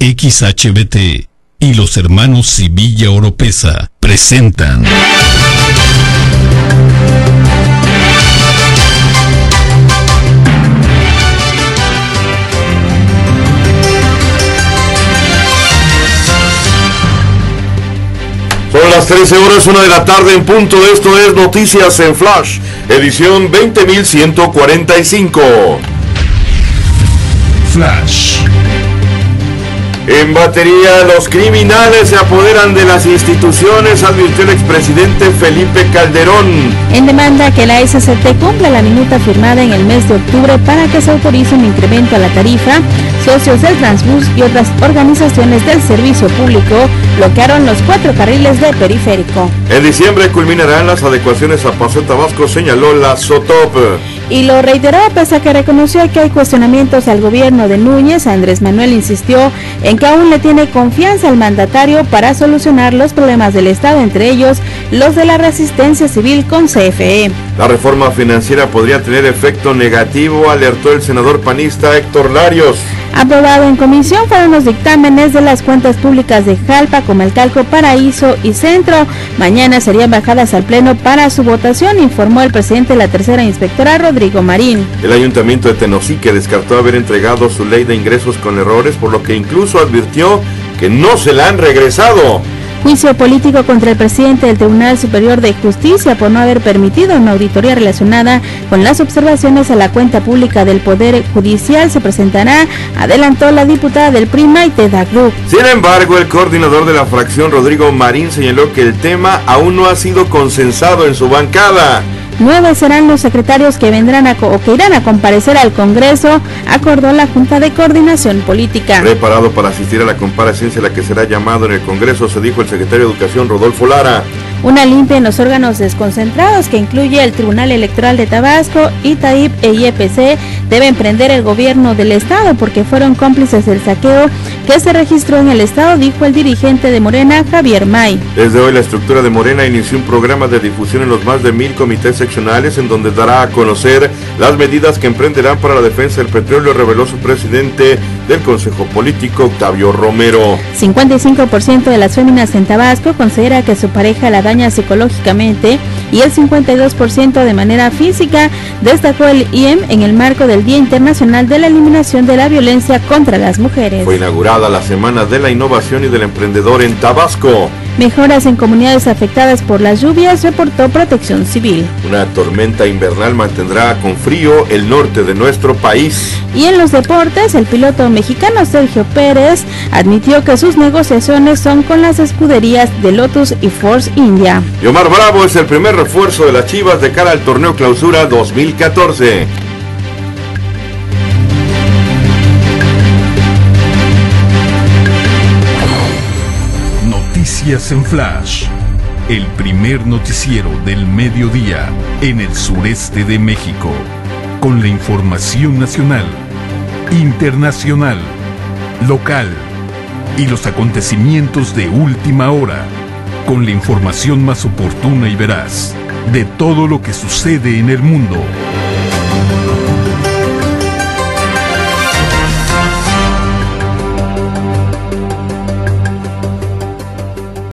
XHBT y los hermanos Civilla Oropesa presentan Son las 13 horas, 1 de la tarde en punto. Esto es Noticias en Flash, edición 20145. Flash. En batería, los criminales se apoderan de las instituciones, advirtió el expresidente Felipe Calderón. En demanda que la SCT cumpla la minuta firmada en el mes de octubre para que se autorice un incremento a la tarifa, socios del Transbús y otras organizaciones del servicio público bloquearon los 4 carriles de periférico. En diciembre culminarán las adecuaciones a Paseo Tabasco, señaló la SOTOP. Y lo reiteró pese a que reconoció que hay cuestionamientos al gobierno de Núñez. Andrés Manuel insistió en que aún le tiene confianza al mandatario para solucionar los problemas del Estado, entre ellos los de la resistencia civil con CFE. La reforma financiera podría tener efecto negativo, alertó el senador panista Héctor Larios. Aprobado en comisión fueron los dictámenes de las cuentas públicas de Jalpa, Comalcalco, Paraíso y Centro. Mañana serían bajadas al Pleno para su votación, informó el presidente de la tercera inspectora, Rodrigo Marín. El ayuntamiento de Tenosique descartó haber entregado su ley de ingresos con errores, por lo que incluso advirtió que no se la han regresado. Juicio político contra el presidente del Tribunal Superior de Justicia por no haber permitido una auditoría relacionada con las observaciones a la cuenta pública del Poder Judicial se presentará, adelantó la diputada del PRI, Maite Dagrup. Sin embargo, el coordinador de la fracción, Rodrigo Marín, señaló que el tema aún no ha sido consensado en su bancada. 9 serán los secretarios que vendrán o que irán a comparecer al Congreso, acordó la Junta de Coordinación Política. Preparado para asistir a la comparecencia a la que será llamado en el Congreso, se dijo el secretario de Educación, Rodolfo Lara. Una limpia en los órganos desconcentrados que incluye el Tribunal Electoral de Tabasco, ITAIP e IEPC debe emprender el gobierno del estado porque fueron cómplices del saqueo que se registró en el estado, dijo el dirigente de Morena, Javier May. Desde hoy la estructura de Morena inició un programa de difusión en los más de 1000 comités seccionales en donde dará a conocer las medidas que emprenderán para la defensa del petróleo, reveló su presidente del Consejo Político, Octavio Romero. 55% de las féminas en Tabasco considera que su pareja la daña psicológicamente y el 52% de manera física, destacó el IEM en el marco del Día Internacional de la Eliminación de la Violencia contra las Mujeres. Fue inaugurada la Semana de la Innovación y del Emprendedor en Tabasco. Mejoras en comunidades afectadas por las lluvias, reportó Protección Civil. Una tormenta invernal mantendrá con frío el norte de nuestro país. Y en los deportes, el piloto mexicano Sergio Pérez admitió que sus negociaciones son con las escuderías de Lotus y Force India. Y Omar Bravo es el primer refuerzo de las Chivas de cara al torneo Clausura 2014. Noticias en Flash, el primer noticiero del mediodía en el sureste de México, con la información nacional, internacional, local y los acontecimientos de última hora, con la información más oportuna y veraz de todo lo que sucede en el mundo.